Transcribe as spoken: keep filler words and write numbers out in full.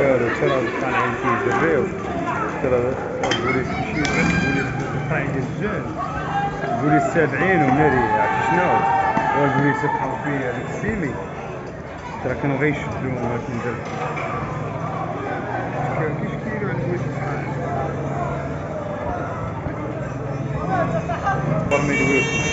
والو ترى طالعين كيجريو ترى البوليس كيمشي البوليس طالعين الزون البوليس تابعينو ناري عرفتي شنو هو البوليس بقاو فيه هذاك السيمي ترى كانوا غيشدو ولكن دابا كيفاش كيديروا على البوليس الصحافي برمي دويكم